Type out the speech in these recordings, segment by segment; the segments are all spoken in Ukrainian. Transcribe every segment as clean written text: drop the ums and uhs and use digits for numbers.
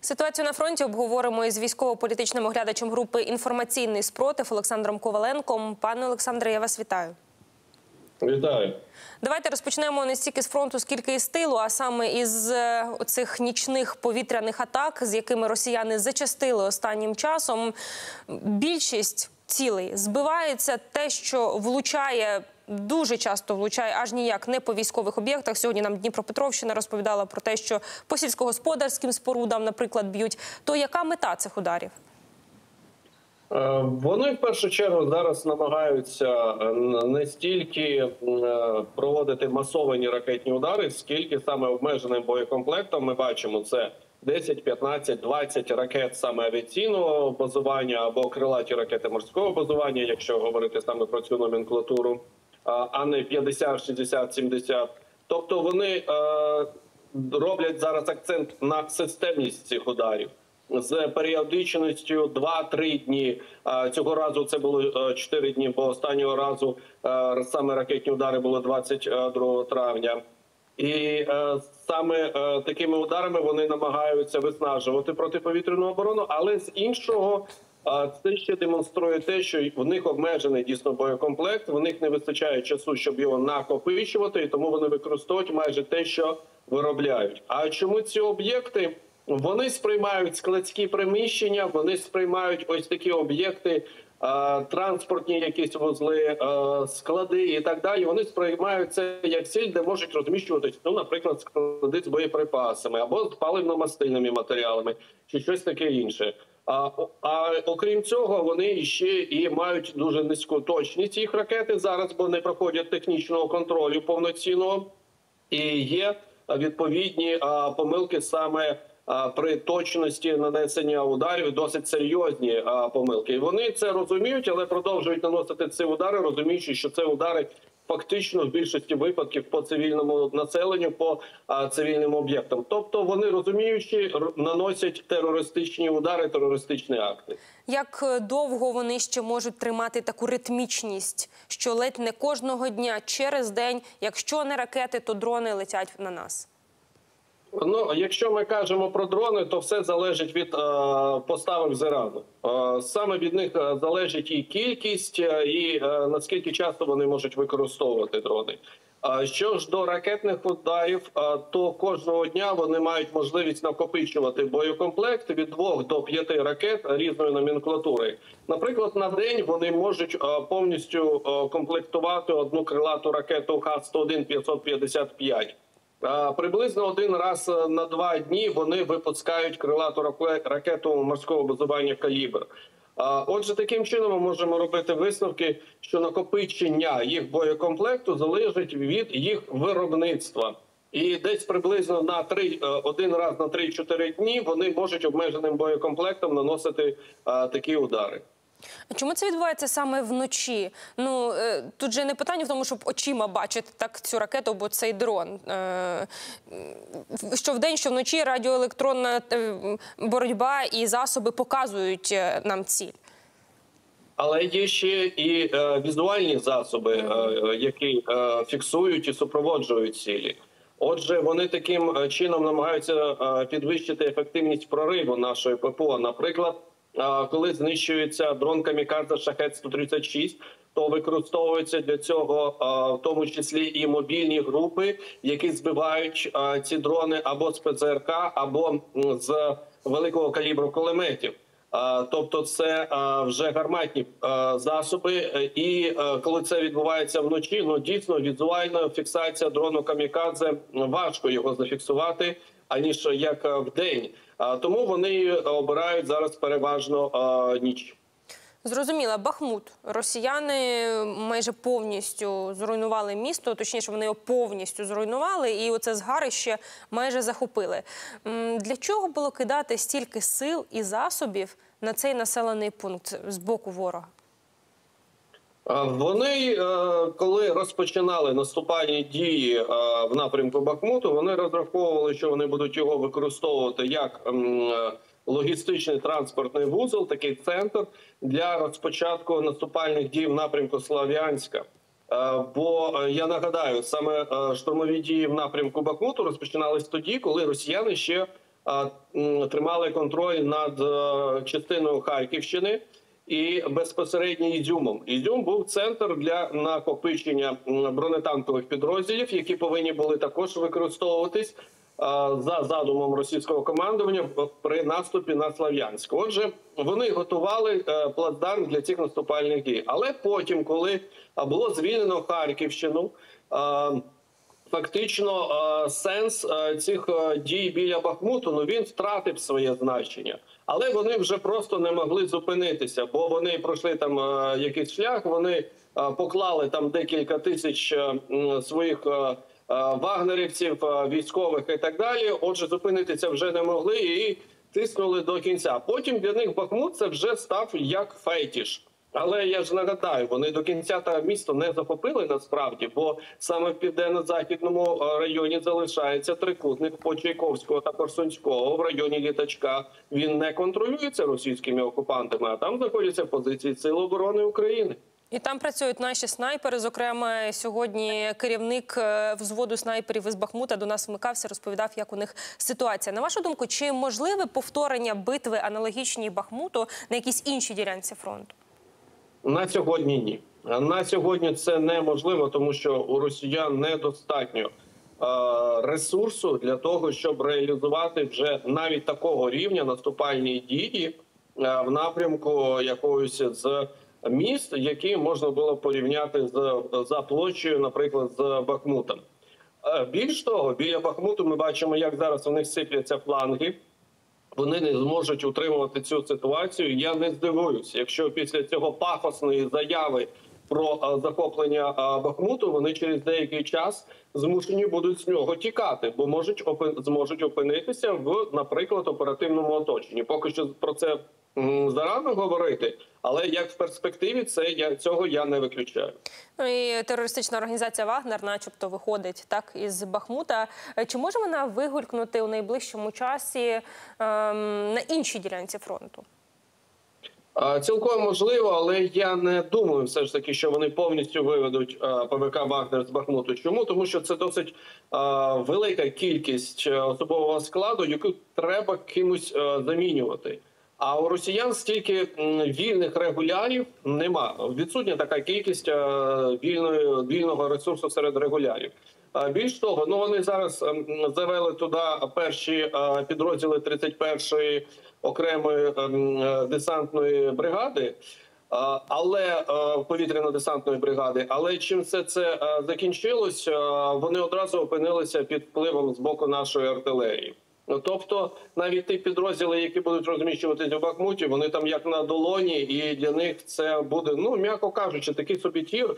Ситуацію на фронті обговоримо із військово-політичним оглядачем групи «Інформаційний спротив» Олександром Коваленком. Пане Олександре, я вас вітаю. Вітаю. Давайте розпочнемо не стільки з фронту, скільки із тилу, а саме із оцих нічних повітряних атак, з якими росіяни зачастили останнім часом. Більшість цілей збивається, те, що влучає, дуже часто влучає аж ніяк не по військових об'єктах. Сьогодні нам Дніпропетровщина розповідала про те, що по сільськогосподарським спорудам, наприклад, б'ють. То яка мета цих ударів? Вони в першу чергу зараз намагаються не стільки проводити масовані ракетні удари, скільки саме обмеженим боєкомплектом. Ми бачимо, це 10, 15, 20 ракет саме авіаційного базування або крилаті ракети морського базування, якщо говорити саме про цю номенклатуру, а не 50, 60, 70. Тобто вони роблять зараз акцент на системність цих ударів. З періодичністю 2-3 дні. Цього разу це було 4 дні, бо останнього разу саме ракетні удари були 22 травня. І саме такими ударами вони намагаються виснажувати протиповітряну оборону, але з іншого це ще демонструє те, що в них обмежений дійсно боєкомплект, в них не вистачає часу, щоб його накопичувати, і тому вони використовують майже те, що виробляють. А чому ці об'єкти? Вони сприймають складські приміщення, вони сприймають ось такі об'єкти, транспортні якісь вузли, склади і так далі. Вони сприймають це як ціль, де можуть розміщуватись, наприклад, склади з боєприпасами або з паливно-мастильними матеріалами, чи щось таке інше. А окрім цього, вони ще і мають дуже низьку точність їх ракети зараз, бо не проходять технічного контролю повноцінного. І є відповідні помилки саме при точності нанесення ударів, досить серйозні помилки. І вони це розуміють, але продовжують наносити ці удари, розуміючи, що це удари фактично в більшості випадків по цивільному населенню, по цивільним об'єктам. Тобто вони, розуміючи, наносять терористичні удари, терористичні акти. Як довго вони ще можуть тримати таку ритмічність, що ледь не кожного дня, через день, якщо не ракети, то дрони летять на нас? Якщо ми кажемо про дрони, то все залежить від поставок з Ірану. Саме від них залежить і кількість, і наскільки часто вони можуть використовувати дрони. Що ж до ракетних ударів, то кожного дня вони мають можливість накопичувати боєкомплект від 2 до 5 ракет різної номенклатури. Наприклад, на день вони можуть повністю комплектувати одну крилату ракету Х-101-555. Приблизно один раз на 2 дні вони випускають крилату ракету морського базування «Калібр». Отже, таким чином ми можемо робити висновки, що накопичення їх боєкомплекту залежить від їх виробництва. І десь приблизно один раз на 3-4 дні вони можуть обмеженим боєкомплектом наносити такі удари. А чому це відбувається саме вночі? Тут же не питання в тому, щоб очима бачити так цю ракету або цей дрон. Що вдень, що вночі радіоелектронна боротьба і засоби показують нам ціль. Але є ще і візуальні засоби, які фіксують і супроводжують цілі. Отже, вони таким чином намагаються підвищити ефективність прориву нашої ППО. Наприклад, коли знищується дрон «Камікадзе» «Шахед-136», то використовуються для цього в тому числі і мобільні групи, які збивають ці дрони або з ПЗРК, або з великого калібру кулеметів. Тобто це вже гарматні засоби, і коли це відбувається вночі, дійсно візуальна фіксація дрону «Камікадзе», важко його зафіксувати, аніж як вдень. Тому вони обирають зараз переважно ніч. Зрозуміло. Бахмут. Росіяни майже повністю зруйнували місто, точніше, вони його повністю зруйнували, і оце згарище майже захопили. Для чого було кидати стільки сил і засобів на цей населений пункт з боку ворога? Вони, коли розпочинали наступальні дії в напрямку Бахмуту, вони розраховували, що вони будуть його використовувати як логістичний транспортний вузол, такий центр для розпочатку наступальних дій в напрямку Слов'янська. Бо, я нагадаю, саме штурмові дії в напрямку Бахмуту розпочинались тоді, коли росіяни ще тримали контроль над частиною Харківщини і безпосередньо Ізюмом. Ізюм був центр для накопичення бронетанкових підрозділів, які повинні були також використовуватись за задумом російського командування при наступі на Слов'янськ. Отже, вони готували плацдарм для цих наступальних дій. Але потім, коли було звільнено Харківщину, фактично сенс цих дій біля Бахмуту, він втратив своє значення. Але вони вже просто не могли зупинитися, бо вони пройшли там якийсь шлях, вони поклали там декілька тисяч своїх вагнерівців, військових і так далі. Отже, зупинитися вже не могли і тиснули до кінця. Потім для них Бахмут це вже став як фетиш. Але я ж нагадаю, вони до кінця та місто не захопили насправді, бо саме в південно-західному районі залишається трикутник по Чайковського та Корсунського в районі Літачка. Він не контролюється російськими окупантами, а там знаходяться позиції Сил оборони України. І там працюють наші снайпери. Зокрема, сьогодні керівник взводу снайперів із Бахмута до нас вмикався, розповідав, як у них ситуація. На вашу думку, чи можливе повторення битви аналогічній Бахмуту на якійсь іншій ділянці фронту? На сьогодні ні. На сьогодні це неможливо, тому що у росіян недостатньо ресурсу для того, щоб реалізувати вже навіть такого рівня наступальні дії в напрямку якогось з міст, які можна було порівняти за площею, наприклад, з Бахмутом. Більш того, біля Бахмуту ми бачимо, як зараз у них сипляться фланги. Вони не зможуть утримувати цю ситуацію. Я не здивуюсь, якщо після цього пафосної заяви про захоплення Бахмуту вони через деякий час змушені будуть з нього тікати, бо зможуть опинитися в, наприклад, оперативному оточенні. Поки що про це зарано говорити, але як в перспективі цього я не виключаю. Ну і терористична організація «Вагнер» начебто виходить із Бахмута. Чи може вона вигулькнути у найближчому часі на іншій ділянці фронту? Цілком можливо, але я не думаю все ж таки, що вони повністю виведуть ПВК «Вагнер» з Бахмуту. Чому? Тому що це досить велика кількість особового складу, яку треба кимось замінювати. А у росіян стільки вільних регулярів нема. Відсутня така кількість вільного ресурсу серед регулярів. Більш того, вони зараз завели туди перші підрозділи 31-ї окремої десантної бригади, але повітряно-десантної бригади. Але чим все це закінчилось, вони одразу опинилися під впливом з боку нашої артилерії. Тобто навіть ті підрозділи, які будуть розміщуватися в Бахмуті, вони там як на долоні, і для них це буде, м'яко кажучи, такий собі тір,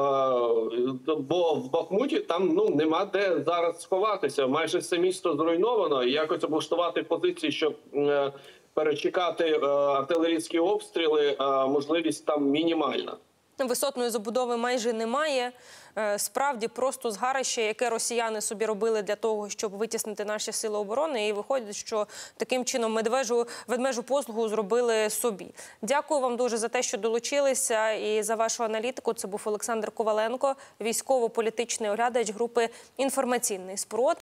бо в Бахмуті там нема де зараз сховатися. Майже все місто зруйновано, і якось облаштувати позиції, щоб перечекати артилерійські обстріли, можливість там мінімальна. Висотної забудови майже немає. Справді просто згарище, яке росіяни собі робили для того, щоб витіснити наші сили оборони. І виходить, що таким чином ведмежу послугу зробили собі. Дякую вам дуже за те, що долучилися і за вашу аналітику. Це був Олександр Коваленко, військово-політичний оглядач групи «Інформаційний спротив».